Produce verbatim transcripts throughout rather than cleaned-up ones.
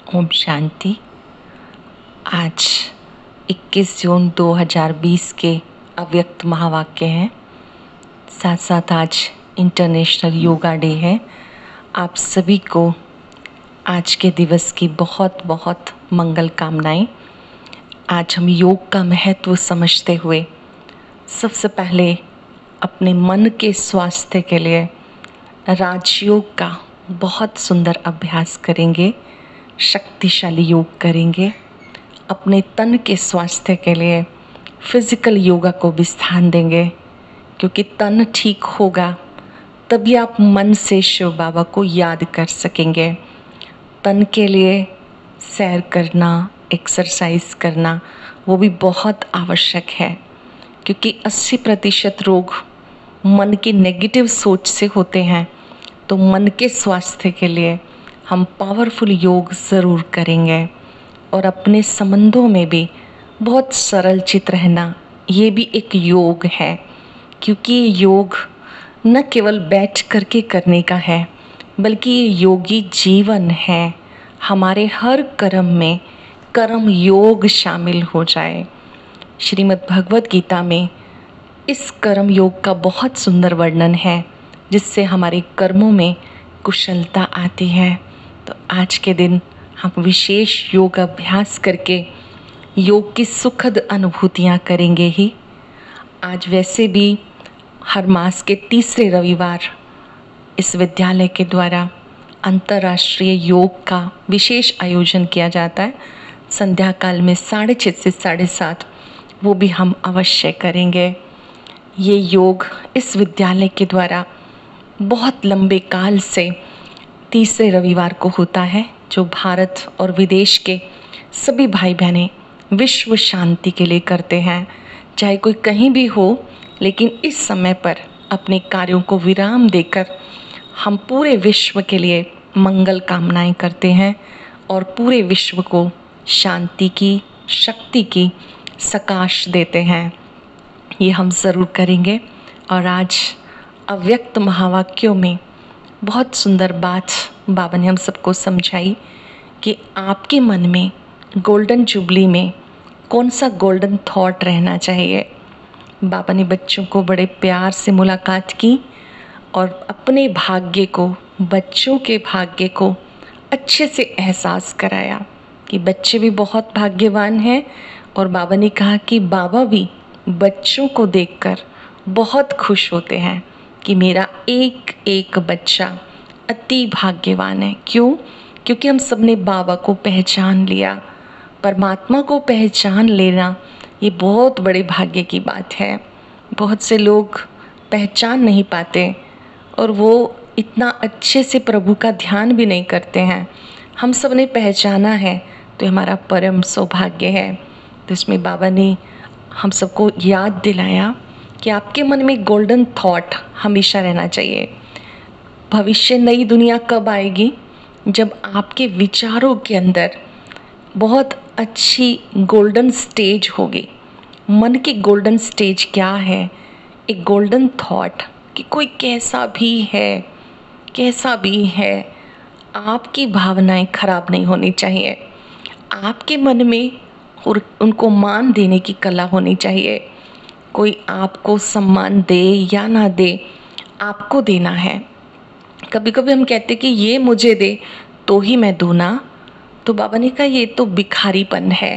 ओम शांति। आज इक्कीस जून दो हज़ार बीस के अव्यक्त महावाक्य हैं। साथ साथ आज इंटरनेशनल योगा डे है। आप सभी को आज के दिवस की बहुत बहुत मंगल कामनाएं। आज हम योग का महत्व समझते हुए सबसे पहले अपने मन के स्वास्थ्य के लिए राजयोग का बहुत सुंदर अभ्यास करेंगे, शक्तिशाली योग करेंगे। अपने तन के स्वास्थ्य के लिए फिजिकल योगा को भी स्थान देंगे, क्योंकि तन ठीक होगा तभी आप मन से शिव बाबा को याद कर सकेंगे। तन के लिए सैर करना, एक्सरसाइज करना वो भी बहुत आवश्यक है, क्योंकि अस्सी प्रतिशत रोग मन की नेगेटिव सोच से होते हैं। तो मन के स्वास्थ्य के लिए हम पावरफुल योग ज़रूर करेंगे। और अपने संबंधों में भी बहुत सरल चित रहना, ये भी एक योग है, क्योंकि ये योग न केवल बैठ करके करने का है, बल्कि ये योगी जीवन है। हमारे हर कर्म में कर्म योग शामिल हो जाए। श्रीमद् भगवत गीता में इस कर्म योग का बहुत सुंदर वर्णन है, जिससे हमारे कर्मों में कुशलता आती है। तो आज के दिन हम विशेष योग अभ्यास करके योग की सुखद अनुभूतियाँ करेंगे ही। आज वैसे भी हर मास के तीसरे रविवार इस विद्यालय के द्वारा अंतर्राष्ट्रीय योग का विशेष आयोजन किया जाता है। संध्या काल में साढ़े छः से साढ़े सात वो भी हम अवश्य करेंगे। ये योग इस विद्यालय के द्वारा बहुत लंबे काल से तीसरे रविवार को होता है, जो भारत और विदेश के सभी भाई बहनें विश्व शांति के लिए करते हैं। चाहे कोई कहीं भी हो, लेकिन इस समय पर अपने कार्यों को विराम देकर हम पूरे विश्व के लिए मंगल कामनाएं करते हैं और पूरे विश्व को शांति की, शक्ति की सकाश देते हैं। ये हम ज़रूर करेंगे। और आज अव्यक्त महावाक्यों में बहुत सुंदर बात बाबा ने हम सबको समझाई कि आपके मन में गोल्डन जुबली में कौन सा गोल्डन थॉट रहना चाहिए। बाबा ने बच्चों को बड़े प्यार से मुलाकात की और अपने भाग्य को, बच्चों के भाग्य को अच्छे से एहसास कराया कि बच्चे भी बहुत भाग्यवान हैं। और बाबा ने कहा कि बाबा भी बच्चों को देखकर बहुत खुश होते हैं कि मेरा एक एक बच्चा अति भाग्यवान है। क्यों? क्योंकि हम सब ने बाबा को पहचान लिया। परमात्मा को पहचान लेना ये बहुत बड़े भाग्य की बात है। बहुत से लोग पहचान नहीं पाते और वो इतना अच्छे से प्रभु का ध्यान भी नहीं करते हैं। हम सब ने पहचाना है तो हमारा परम सौभाग्य है। तो इसमें बाबा ने हम सबको याद दिलाया कि आपके मन में गोल्डन थॉट हमेशा रहना चाहिए। भविष्य नई दुनिया कब आएगी? जब आपके विचारों के अंदर बहुत अच्छी गोल्डन स्टेज होगी। मन की गोल्डन स्टेज क्या है? एक गोल्डन थॉट कि कोई कैसा भी है, कैसा भी है, आपकी भावनाएं खराब नहीं होनी चाहिए। आपके मन में और उनको मान देने की कला होनी चाहिए। कोई आपको सम्मान दे या ना दे, आपको देना है। कभी कभी हम कहते कि ये मुझे दे तो ही मैं दूँ ना। तो बाबा ने कहा ये तो भिखारीपन है,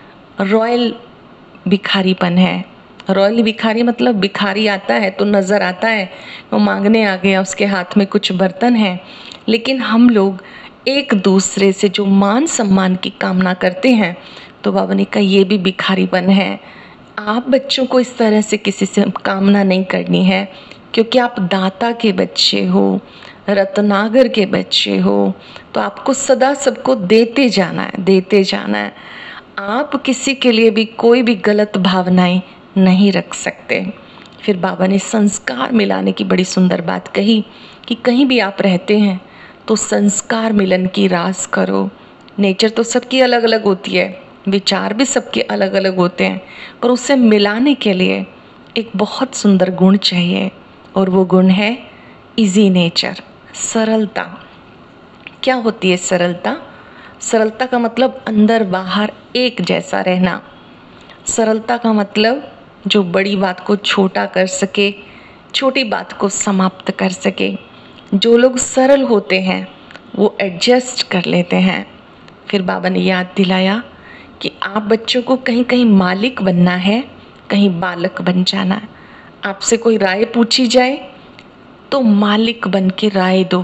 रॉयल भिखारीपन है। रॉयल भिखारी मतलब भिखारी आता है तो नज़र आता है वो मांगने आ गया, उसके हाथ में कुछ बर्तन है। लेकिन हम लोग एक दूसरे से जो मान सम्मान की कामना करते हैं, तो बाबा ने कहा ये भी भिखारीपन है। आप बच्चों को इस तरह से किसी से कामना नहीं करनी है, क्योंकि आप दाता के बच्चे हो, रत्नागर के बच्चे हो। तो आपको सदा सबको देते जाना है, देते जाना है। आप किसी के लिए भी कोई भी गलत भावनाएं नहीं रख सकते। फिर बाबा ने संस्कार मिलाने की बड़ी सुंदर बात कही कि कहीं भी आप रहते हैं तो संस्कार मिलन की रास करो। नेचर तो सबकी अलग अलग होती है, विचार भी सबके अलग अलग होते हैं, पर उसे मिलाने के लिए एक बहुत सुंदर गुण चाहिए, और वो गुण है इजी नेचर, सरलता। क्या होती है सरलता? सरलता का मतलब अंदर बाहर एक जैसा रहना। सरलता का मतलब जो बड़ी बात को छोटा कर सके, छोटी बात को समाप्त कर सके। जो लोग सरल होते हैं वो एडजस्ट कर लेते हैं। फिर बाबा ने याद दिलाया कि आप बच्चों को कहीं कहीं मालिक बनना है, कहीं बालक बन जाना है। आपसे कोई राय पूछी जाए तो मालिक बन के राय दो,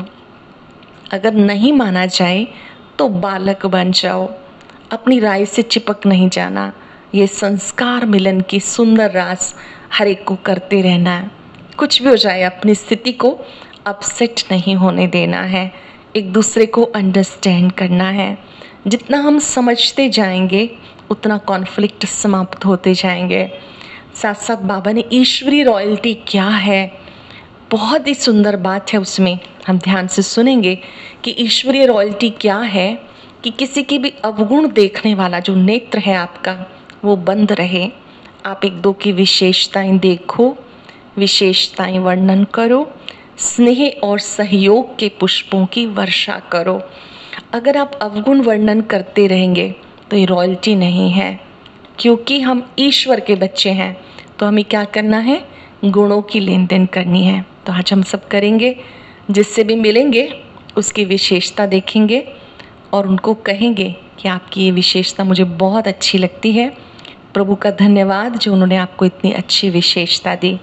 अगर नहीं माना जाए तो बालक बन जाओ। अपनी राय से चिपक नहीं जाना। ये संस्कार मिलन की सुंदर रास हर एक को करते रहना है। कुछ भी हो जाए अपनी स्थिति को अपसेट नहीं होने देना है। एक दूसरे को अंडरस्टैंड करना है। जितना हम समझते जाएंगे उतना कॉन्फ्लिक्ट समाप्त होते जाएंगे। साथ साथ बाबा ने ईश्वरीय रॉयल्टी क्या है, बहुत ही सुंदर बात है उसमें, हम ध्यान से सुनेंगे कि ईश्वरीय रॉयल्टी क्या है। कि किसी की भी अवगुण देखने वाला जो नेत्र है आपका वो बंद रहे। आप एक दो की विशेषताएं देखो, विशेषताएं वर्णन करो, स्नेह और सहयोग के पुष्पों की वर्षा करो। अगर आप अवगुण वर्णन करते रहेंगे तो ये रॉयल्टी नहीं है, क्योंकि हम ईश्वर के बच्चे हैं। तो हमें क्या करना है, गुणों की लेन देन करनी है। तो आज हम सब करेंगे, जिससे भी मिलेंगे उसकी विशेषता देखेंगे और उनको कहेंगे कि आपकी ये विशेषता मुझे बहुत अच्छी लगती है। प्रभु का धन्यवाद जो उन्होंने आपको इतनी अच्छी विशेषता दी।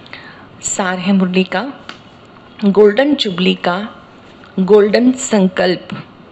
सार है मुरली का, गोल्डन जुबली का गोल्डन संकल्प।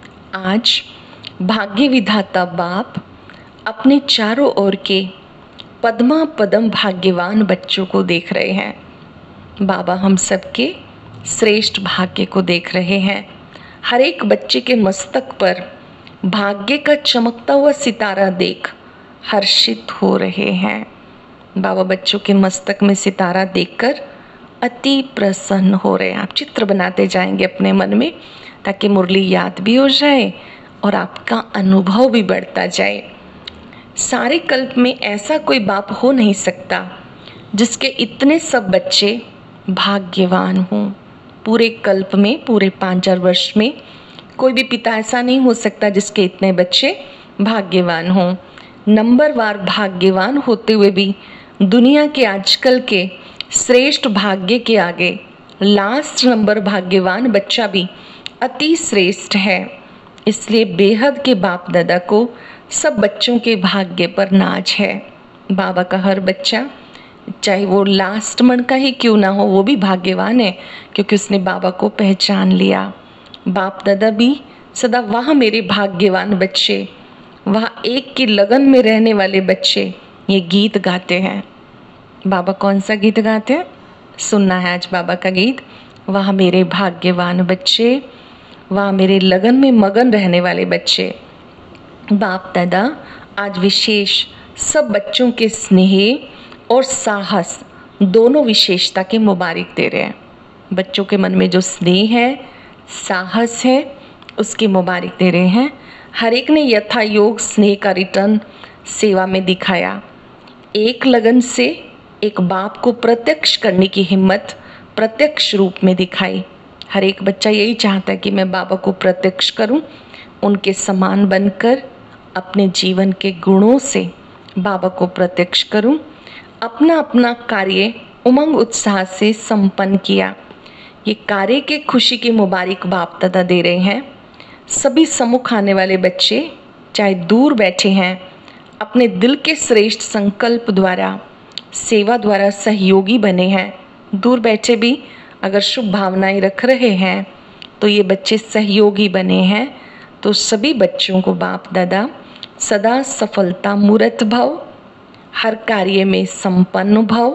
आज भाग्य विधाता बाप अपने चारों ओर के पद्मा पदम भाग्यवान बच्चों को देख रहे हैं। बाबा हम सबके श्रेष्ठ भाग्य को देख रहे हैं। हर एक बच्चे के मस्तक पर भाग्य का चमकता हुआ सितारा देख हर्षित हो रहे हैं। बाबा बच्चों के मस्तक में सितारा देखकर अति प्रसन्न हो रहे हैं। आप चित्र बनाते जाएंगे अपने मन में, ताकि मुरली याद भी हो जाए और आपका अनुभव भी बढ़ता जाए। सारे कल्प में ऐसा कोई बाप हो नहीं सकता जिसके इतने सब बच्चे भाग्यवान हों। पूरे कल्प में, पूरे पाँच हजार वर्ष में कोई भी पिता ऐसा नहीं हो सकता जिसके इतने बच्चे भाग्यवान हों। नंबरवार भाग्यवान होते हुए भी दुनिया के आजकल के श्रेष्ठ भाग्य के आगे लास्ट नंबर भाग्यवान बच्चा भी अति श्रेष्ठ है। इसलिए बेहद के बाप दादा को सब बच्चों के भाग्य पर नाज है। बाबा का हर बच्चा, चाहे वो लास्ट मन का ही क्यों ना हो, वो भी भाग्यवान है, क्योंकि उसने बाबा को पहचान लिया। बाप दादा भी सदा वहाँ मेरे भाग्यवान बच्चे, वहाँ एक की लगन में रहने वाले बच्चे ये गीत गाते हैं। बाबा कौन सा गीत गाते हैं, सुनना है आज बाबा का गीत। वहाँ मेरे भाग्यवान बच्चे, वहाँ मेरे लगन में मगन रहने वाले बच्चे। बाप दादा आज विशेष सब बच्चों के स्नेह और साहस दोनों विशेषता के मुबारक दे रहे हैं। बच्चों के मन में जो स्नेह है, साहस है, उसके मुबारक दे रहे हैं। हर एक ने यथा योग स्नेह का रिटर्न सेवा में दिखाया। एक लगन से एक बाप को प्रत्यक्ष करने की हिम्मत प्रत्यक्ष रूप में दिखाई। हर एक बच्चा यही चाहता है कि मैं बाबा को प्रत्यक्ष करूं, उनके समान बनकर अपने जीवन के गुणों से बाबा को प्रत्यक्ष करूं। अपना अपना कार्य उमंग उत्साह से संपन्न किया। ये कार्य के खुशी की मुबारक बाप दादा दे रहे हैं। सभी सम्मुख आने वाले बच्चे चाहे दूर बैठे हैं, अपने दिल के श्रेष्ठ संकल्प द्वारा, सेवा द्वारा सहयोगी बने हैं। दूर बैठे भी अगर शुभ भावनाएं रख रहे हैं तो ये बच्चे सहयोगी बने हैं। तो सभी बच्चों को बाप दादा सदा सफलता मूर्त भव, हर कार्य में संपन्न भव,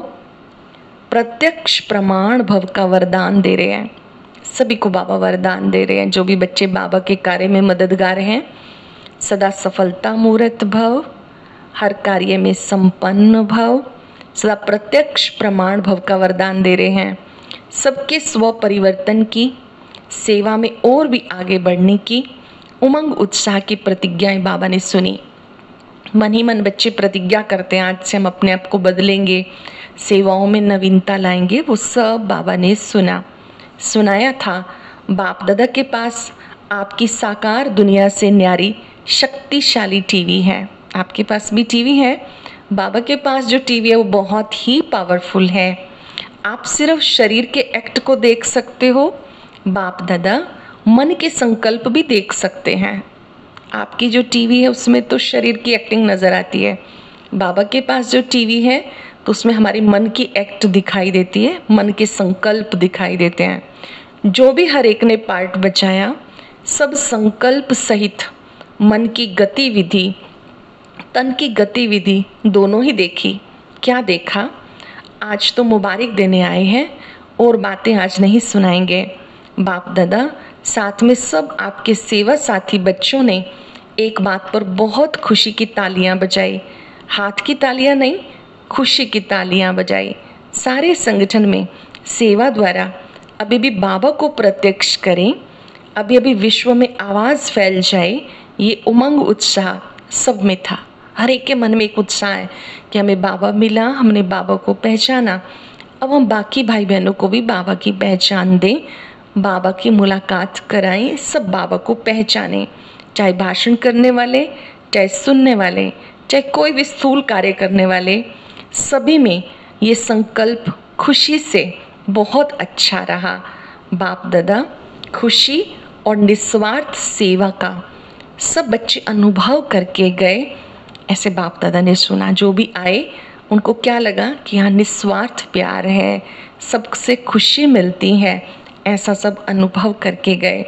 प्रत्यक्ष प्रमाण भव का वरदान दे रहे हैं। सभी को बाबा वरदान दे रहे हैं। जो भी बच्चे बाबा के कार्य में मददगार हैं, सदा सफलता मूर्त भव, हर कार्य में संपन्न भव, सदा प्रत्यक्ष प्रमाण भव का वरदान दे रहे हैं। सबके स्व परिवर्तन की, सेवा में और भी आगे बढ़ने की उमंग उत्साह की प्रतिज्ञाएं बाबा ने सुनी। मन ही मन बच्चे प्रतिज्ञा करते हैं, आज से हम अपने आप को बदलेंगे, सेवाओं में नवीनता लाएंगे। वो सब बाबा ने सुना, सुनाया था। बाप दादा के पास आपकी साकार दुनिया से न्यारी शक्तिशाली टीवी है। आपके पास भी टीवी है, बाबा के पास जो टीवी है वो बहुत ही पावरफुल है। आप सिर्फ शरीर के एक्ट को देख सकते हो, बाप दादा मन के संकल्प भी देख सकते हैं। आपकी जो टीवी है उसमें तो शरीर की एक्टिंग नज़र आती है, बाबा के पास जो टीवी है तो उसमें हमारी मन की एक्ट दिखाई देती है, मन के संकल्प दिखाई देते हैं। जो भी हर एक ने पार्ट बचाया सब संकल्प सहित मन की गतिविधि, तन की गतिविधि दोनों ही देखी। क्या देखा? आज तो मुबारक देने आए हैं और बातें आज नहीं सुनाएंगे। बाप दादा साथ में सब आपके सेवा साथी बच्चों ने एक बात पर बहुत खुशी की तालियां बजाई। हाथ की तालियां नहीं, खुशी की तालियां बजाई। सारे संगठन में सेवा द्वारा अभी भी बाबा को प्रत्यक्ष करें, अभी अभी विश्व में आवाज़ फैल जाए, ये उमंग उत्साह सब में था। हर एक के मन में एक उत्साह है कि हमें बाबा मिला, हमने बाबा को पहचाना, अब हम बाकी भाई बहनों को भी बाबा की पहचान दें, बाबा की मुलाकात कराएं, सब बाबा को पहचानें। चाहे भाषण करने वाले, चाहे सुनने वाले, चाहे कोई भी स्थूल कार्य करने वाले, सभी में ये संकल्प खुशी से बहुत अच्छा रहा। बाप दादा खुशी और निस्वार्थ सेवा का सब बच्चे अनुभव करके गए। ऐसे बाप दादा ने सुना, जो भी आए उनको क्या लगा कि यहाँ निस्वार्थ प्यार है, सबसे खुशी मिलती है, ऐसा सब अनुभव करके गए।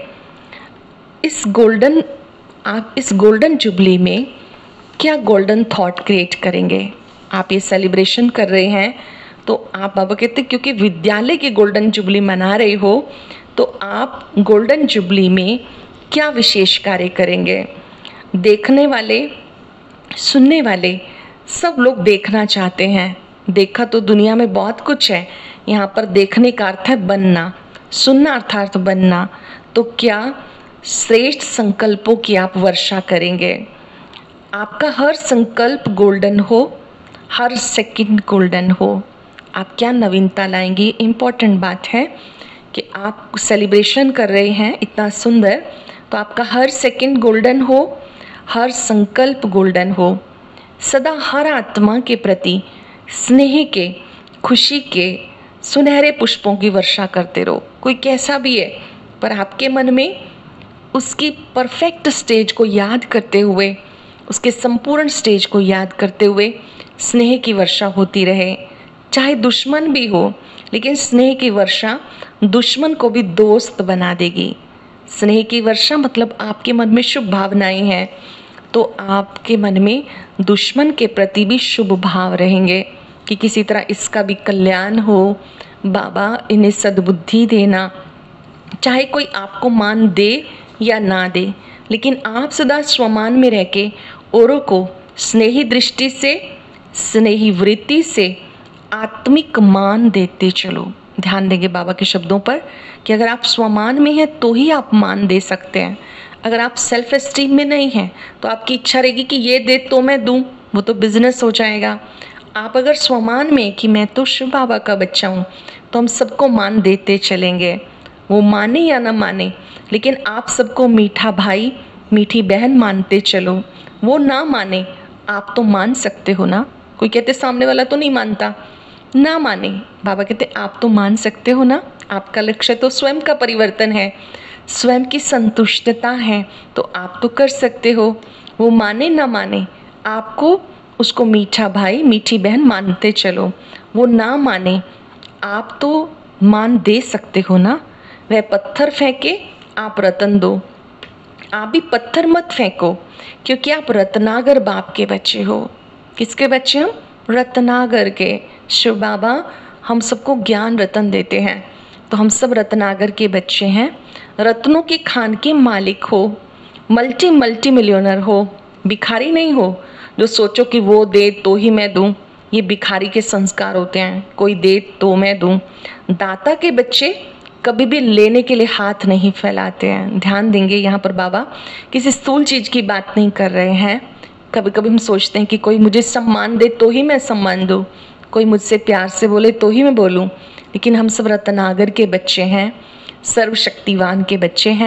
इस गोल्डन आप इस गोल्डन जुबली में क्या गोल्डन थॉट क्रिएट करेंगे? आप ये सेलिब्रेशन कर रहे हैं तो आप बाबा कहते क्योंकि विद्यालय की गोल्डन जुबली मना रहे हो तो आप गोल्डन जुबली में क्या विशेष कार्य करेंगे? देखने वाले, सुनने वाले सब लोग देखना चाहते हैं। देखा तो दुनिया में बहुत कुछ है, यहाँ पर देखने का अर्थ है बनना, सुनना अर्थात बनना। तो क्या श्रेष्ठ संकल्पों की आप वर्षा करेंगे? आपका हर संकल्प गोल्डन हो, हर सेकंड गोल्डन हो। आप क्या नवीनता लाएंगी? इम्पोर्टेंट बात है कि आप सेलिब्रेशन कर रहे हैं इतना सुंदर, तो आपका हर सेकंड गोल्डन हो, हर संकल्प गोल्डन हो। सदा हर आत्मा के प्रति स्नेह के, खुशी के सुनहरे पुष्पों की वर्षा करते रहो। कोई कैसा भी है पर आपके मन में उसकी परफेक्ट स्टेज को याद करते हुए, उसके संपूर्ण स्टेज को याद करते हुए स्नेह की वर्षा होती रहे। चाहे दुश्मन भी हो, लेकिन स्नेह की वर्षा दुश्मन को भी दोस्त बना देगी। स्नेह की वर्षा मतलब आपके मन में शुभ भावनाएं हैं तो आपके मन में दुश्मन के प्रति भी शुभ भाव रहेंगे कि किसी तरह इसका भी कल्याण हो, बाबा इन्हें सद्बुद्धि देना। चाहे कोई आपको मान दे या ना दे, लेकिन आप सदा स्वमान में रह के औरों को स्नेही दृष्टि से, स्नेही वृत्ति से आत्मिक मान देते चलो। ध्यान देंगे बाबा के शब्दों पर कि अगर आप स्वमान में हैं तो ही आप मान दे सकते हैं। अगर आप सेल्फ एस्टीम में नहीं हैं तो आपकी इच्छा रहेगी कि ये दे तो मैं दूं, वो तो बिजनेस हो जाएगा। आप अगर स्वमान में कि मैं तो शिव बाबा का बच्चा हूँ तो हम सबको मान देते चलेंगे। वो माने या ना माने, लेकिन आप सबको मीठा भाई, मीठी बहन मानते चलो। वो ना माने, आप तो मान सकते हो ना। कोई कहते सामने वाला तो नहीं मानता, ना माने, बाबा कहते आप तो मान सकते हो ना। आपका लक्ष्य तो स्वयं का परिवर्तन है, स्वयं की संतुष्टता है, तो आप तो कर सकते हो। वो माने ना माने, आपको उसको मीठा भाई, मीठी बहन मानते चलो। वो ना माने, आप तो मान दे सकते हो ना। वह पत्थर फेंके, आप रतन दो। आप भी पत्थर मत फेंको, क्योंकि आप रत्नागर बाप के बच्चे हो। किसके बच्चे हम? रत्नागर के। शिव बाबा हम सबको ज्ञान रतन देते हैं, तो हम सब रत्नागर के बच्चे हैं। रत्नों की खान के मालिक हो, मल्टी मल्टी मिलियनर हो, भिखारी नहीं हो जो सोचो कि वो दे तो ही मैं दूं। ये भिखारी के संस्कार होते हैं, कोई दे तो मैं दूं। दाता के बच्चे कभी भी लेने के लिए हाथ नहीं फैलाते हैं। ध्यान देंगे यहाँ पर बाबा किसी स्थूल चीज की बात नहीं कर रहे हैं। कभी कभी हम सोचते हैं कि कोई मुझे सम्मान दे तो ही मैं सम्मान दूं, कोई मुझसे प्यार से बोले तो ही मैं बोलूं, लेकिन हम सब रत्नागर के बच्चे हैं, सर्वशक्तिवान के बच्चे हैं।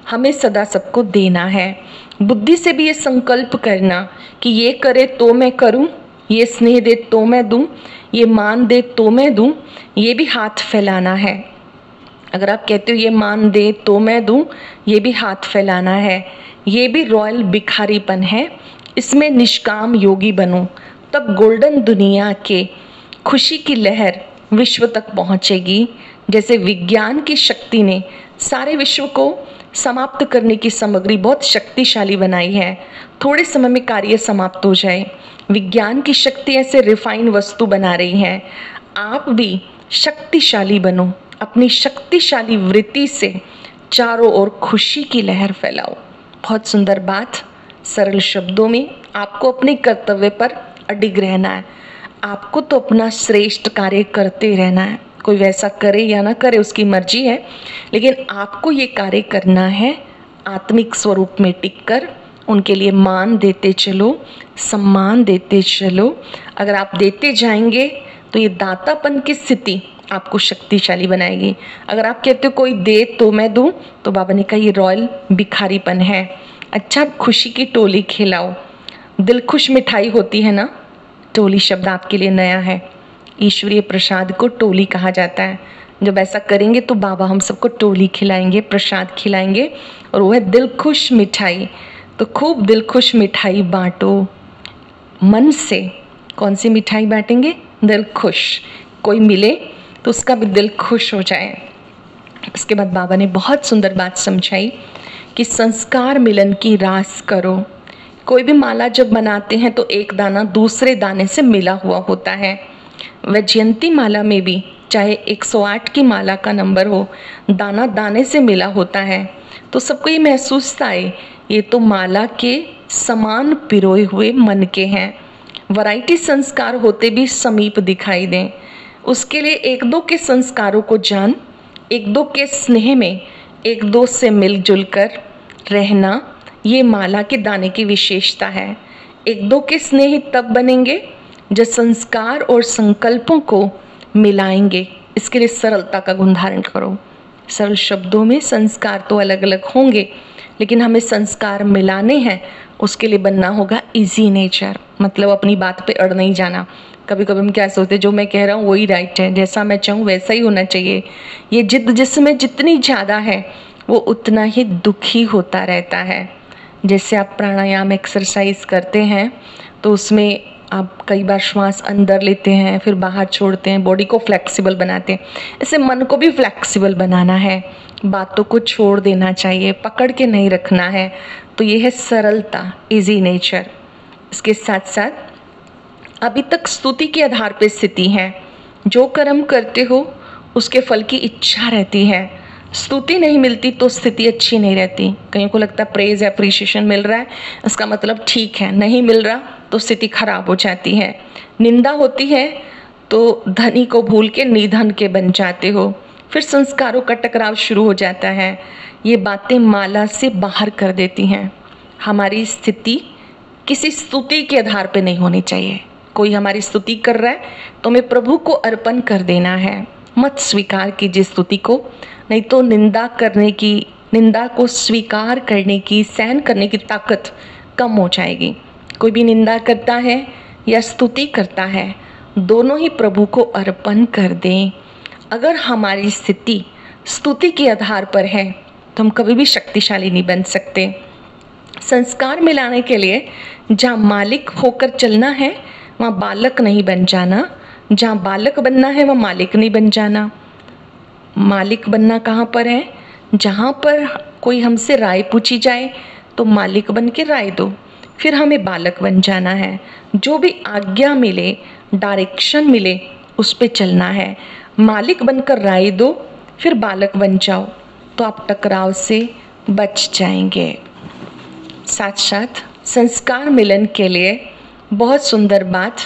हमें सदा सबको देना है। बुद्धि से भी ये संकल्प करना कि ये करे तो मैं करूं, ये स्नेह दे तो मैं दूं, ये मान दे तो मैं दूं, ये भी हाथ फैलाना है। अगर आप कहते हो ये मान दे तो मैं दूं, ये भी हाथ फैलाना है। ये भी रॉयल भिखारीपन है। इसमें निष्काम योगी बनो, तब गोल्डन दुनिया के खुशी की लहर विश्व तक पहुंचेगी। जैसे विज्ञान की शक्ति ने सारे विश्व को समाप्त करने की सामग्री बहुत शक्तिशाली बनाई है, थोड़े समय में कार्य समाप्त हो जाए। विज्ञान की शक्ति ऐसे रिफाइन वस्तु बना रही है। आप भी शक्तिशाली बनो, अपनी शक्तिशाली वृत्ति से चारों ओर खुशी की लहर फैलाओ। बहुत सुंदर बात, सरल शब्दों में आपको अपने कर्तव्य पर अडिग रहना है। आपको तो अपना श्रेष्ठ कार्य करते रहना है। कोई वैसा करे या ना करे उसकी मर्जी है, लेकिन आपको ये कार्य करना है आत्मिक स्वरूप में टिककर। उनके लिए मान देते चलो, सम्मान देते चलो। अगर आप देते जाएंगे तो ये दातापन की स्थिति आपको शक्तिशाली बनाएगी। अगर आप कहते हो कोई दे तो मैं दूं, तो बाबा ने कहा ये रॉयल भिखारीपन है। अच्छा, खुशी की टोली खिलाओ। दिल खुश मिठाई होती है ना, टोली शब्द आपके लिए नया है। ईश्वरीय प्रसाद को टोली कहा जाता है। जब ऐसा करेंगे तो बाबा हम सबको टोली खिलाएंगे, प्रसाद खिलाएंगे, और वो है दिल खुश मिठाई। तो खूब दिल खुश मिठाई बांटो मन से। कौन सी मिठाई बांटेंगे? दिल खुश। कोई मिले तो उसका भी दिल खुश हो जाए। उसके बाद बाबा ने बहुत सुंदर बात समझाई कि संस्कार मिलन की रास करो। कोई भी माला जब बनाते हैं तो एक दाना दूसरे दाने से मिला हुआ होता है। वैजयंती माला में भी चाहे एक सौ आठ की माला का नंबर हो, दाना दाने से मिला होता है। तो सबको ये महसूस आए ये तो माला के समान पिरोए हुए मन के हैं। वैरायटी संस्कार होते भी समीप दिखाई दें। उसके लिए एक दो के संस्कारों को जान, एक दो के स्नेह में एक दो से मिलजुल कर रहना, ये माला के दाने की विशेषता है। एक दो के स्नेह तब बनेंगे जब संस्कार और संकल्पों को मिलाएंगे। इसके लिए सरलता का गुण धारण करो। सरल शब्दों में संस्कार तो अलग अलग होंगे, लेकिन हमें संस्कार मिलाने हैं। उसके लिए बनना होगा इजी नेचर, मतलब अपनी बात पे अड़ नहीं जाना। कभी कभी हम क्या सोचते हैं जो मैं कह रहा हूँ वही राइट है, जैसा मैं चाहूँ वैसा ही होना चाहिए। ये जिद जिसमें जितनी ज़्यादा है वो उतना ही दुखी होता रहता है। जैसे आप प्राणायाम एक्सरसाइज करते हैं तो उसमें आप कई बार श्वास अंदर लेते हैं फिर बाहर छोड़ते हैं, बॉडी को फ्लेक्सिबल बनाते हैं। ऐसे मन को भी फ्लेक्सिबल बनाना है, बातों को छोड़ देना चाहिए, पकड़ के नहीं रखना है। तो ये है सरलता, इजी नेचर। इसके साथ साथ अभी तक स्तुति के आधार पर स्थिति है। जो कर्म करते हो उसके फल की इच्छा रहती है। स्तुति नहीं मिलती तो स्थिति अच्छी नहीं रहती। कईयों को लगता है प्रेज एप्रिशिएशन मिल रहा है इसका मतलब ठीक है, नहीं मिल रहा तो स्थिति खराब हो जाती है। निंदा होती है तो धनी को भूल के निधन के बन जाते हो, फिर संस्कारों का टकराव शुरू हो जाता है। ये बातें माला से बाहर कर देती हैं। हमारी स्थिति किसी स्तुति के आधार पर नहीं होनी चाहिए। कोई हमारी स्तुति कर रहा है तो हमें प्रभु को अर्पण कर देना है। मत स्वीकार कीजिए स्तुति को, नहीं तो निंदा करने की, निंदा को स्वीकार करने की, सहन करने की ताकत कम हो जाएगी। कोई भी निंदा करता है या स्तुति करता है, दोनों ही प्रभु को अर्पण कर दें। अगर हमारी स्थिति स्तुति के आधार पर है तो हम कभी भी शक्तिशाली नहीं बन सकते। संस्कार मिलाने के लिए जहाँ मालिक होकर चलना है वहाँ बालक नहीं बन जाना, जहाँ बालक बनना है वहाँ मालिक नहीं बन जाना। मालिक बनना कहाँ पर है? जहाँ पर कोई हमसे राय पूछी जाए तो मालिक बन के राय दो, फिर हमें बालक बन जाना है। जो भी आज्ञा मिले, डायरेक्शन मिले, उस पे चलना है। मालिक बनकर राय दो, फिर बालक बन जाओ, तो आप टकराव से बच जाएंगे। साथ साथ संस्कार मिलन के लिए बहुत सुंदर बात,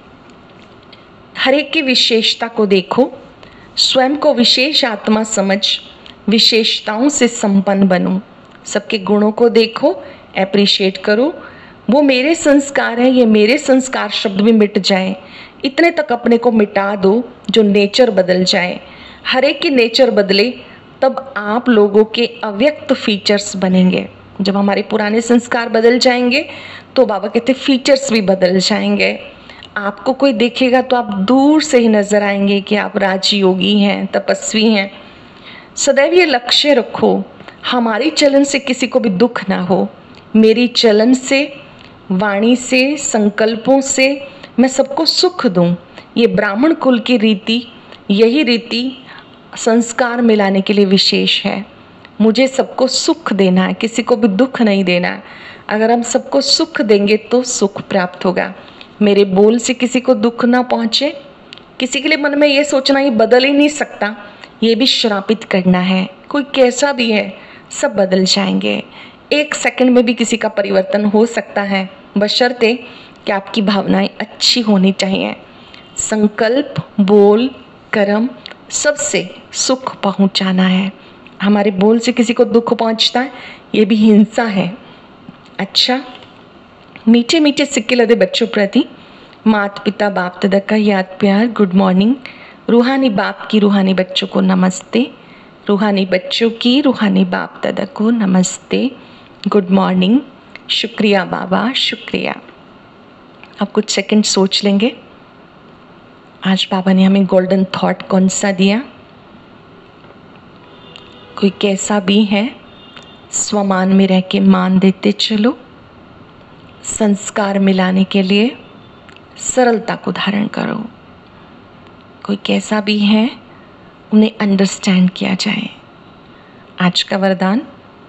हर एक की विशेषता को देखो, स्वयं को विशेष आत्मा समझ विशेषताओं से संपन्न बनो। सबके गुणों को देखो, एप्रिशिएट करो। वो मेरे संस्कार हैं, ये मेरे संस्कार शब्द भी मिट जाए, इतने तक अपने को मिटा दो जो नेचर बदल जाए। हर एक की नेचर बदले तब आप लोगों के अव्यक्त फीचर्स बनेंगे। जब हमारे पुराने संस्कार बदल जाएंगे तो बाबा कहते फीचर्स भी बदल जाएंगे। आपको कोई देखेगा तो आप दूर से ही नजर आएंगे कि आप राजयोगी हैं, तपस्वी हैं। सदैव ये लक्ष्य रखो, हमारी चलन से किसी को भी दुख ना हो। मेरी चलन से, वाणी से, संकल्पों से मैं सबको सुख दूं। ये ब्राह्मण कुल की रीति, यही रीति संस्कार मिलाने के लिए विशेष है। मुझे सबको सुख देना है, किसी को भी दुख नहीं देना है। अगर हम सबको सुख देंगे तो सुख प्राप्त होगा। मेरे बोल से किसी को दुख ना पहुंचे। किसी के लिए मन में ये सोचना ये बदल ही नहीं सकता, ये भी श्रापित करना है। कोई कैसा भी है, सब बदल जाएंगे। एक सेकंड में भी किसी का परिवर्तन हो सकता है, बशर्ते कि आपकी भावनाएं अच्छी होनी चाहिए। संकल्प, बोल, कर्म सबसे सुख पहुंचाना है। हमारे बोल से किसी को दुख पहुंचता है, ये भी हिंसा है। अच्छा, मीठे मीठे सिक्के लदे बच्चों प्रति माता पिता बाप दादा का याद प्यार, गुड मॉर्निंग। रूहानी बाप की रूहानी बच्चों को नमस्ते। रूहानी बच्चों की रूहानी बाप दादा को नमस्ते, गुड मॉर्निंग। शुक्रिया बाबा, शुक्रिया। अब कुछ सेकंड सोच लेंगे, आज बाबा ने हमें गोल्डन थॉट कौन सा दिया। कोई कैसा भी है, स्वमान में रह के मान देते चलो। संस्कार मिलाने के लिए सरलता को धारण करो। कोई कैसा भी है, उन्हें अंडरस्टैंड किया जाए। आज का वरदान,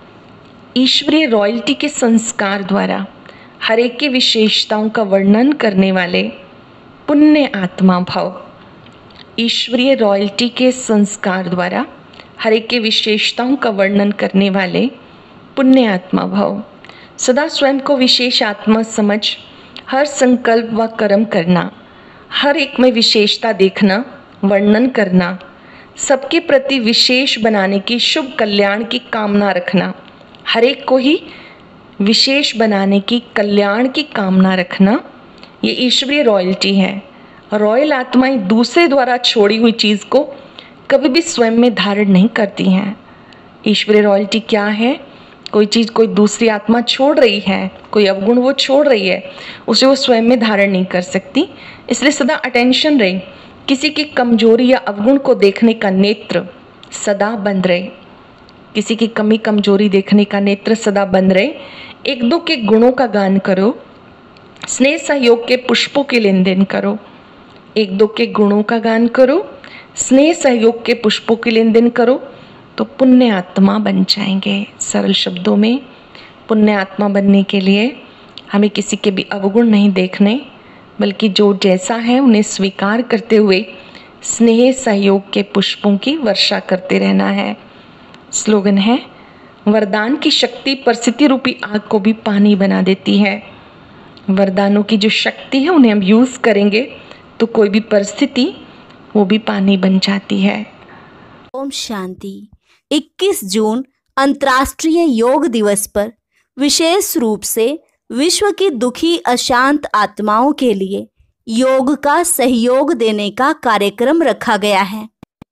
ईश्वरीय रॉयल्टी के संस्कार द्वारा हर एक की विशेषताओं का वर्णन करने वाले पुण्य आत्मा भव। ईश्वरीय रॉयल्टी के संस्कार द्वारा हर एक की विशेषताओं का वर्णन करने वाले पुण्य आत्मा भव। सदा स्वयं को विशेष आत्मा समझ हर संकल्प व कर्म करना, हर एक में विशेषता देखना, वर्णन करना, सबके प्रति विशेष बनाने की शुभ कल्याण की कामना रखना, हर एक को ही विशेष बनाने की कल्याण की कामना रखना, ये ईश्वरीय रॉयल्टी है। रॉयल आत्माएं दूसरे द्वारा छोड़ी हुई चीज़ को कभी भी स्वयं में धारण नहीं करती हैं। ईश्वरीय रॉयल्टी क्या है? कोई चीज़ कोई दूसरी आत्मा छोड़ रही है, कोई अवगुण वो छोड़ रही है, उसे वो स्वयं में धारण नहीं कर सकती। इसलिए सदा अटेंशन रहे, किसी की कमजोरी या अवगुण को देखने का नेत्र सदा बंद रहे। किसी की कमी कमजोरी देखने का नेत्र सदा बंद रहे। एक दो के गुणों का गान करो, स्नेह सहयोग के पुष्पों की लेन देन करो। एक दो के गुणों का गान करो, स्नेह सहयोग के पुष्पों की लेन देन करो, तो पुण्य आत्मा बन जाएंगे। सरल शब्दों में, पुण्य आत्मा बनने के लिए हमें किसी के भी अवगुण नहीं देखने, बल्कि जो जैसा है उन्हें स्वीकार करते हुए स्नेह सहयोग के पुष्पों की वर्षा करते रहना है। स्लोगन है, वरदान की शक्ति परिस्थिति रूपी आग को भी पानी बना देती है। वरदानों की जो शक्ति है उन्हें हम यूज़ करेंगे तो कोई भी परिस्थिति वो भी पानी बन जाती है। ओम शांति। इक्कीस जून अंतर्राष्ट्रीय योग दिवस पर विशेष रूप से विश्व की दुखी अशांत आत्माओं के लिए योग का सहयोग देने का कार्यक्रम रखा गया है।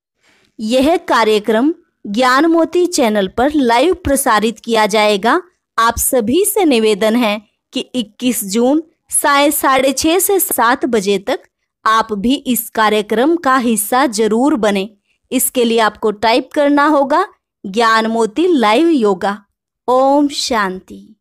यह कार्यक्रम ज्ञान मोती चैनल पर लाइव प्रसारित किया जाएगा। आप सभी से निवेदन है कि इक्कीस जून साय साढ़े छः से सात बजे तक आप भी इस कार्यक्रम का हिस्सा जरूर बने। इसके लिए आपको टाइप करना होगा ज्ञान मोती लाइव योगा। ओम शांति।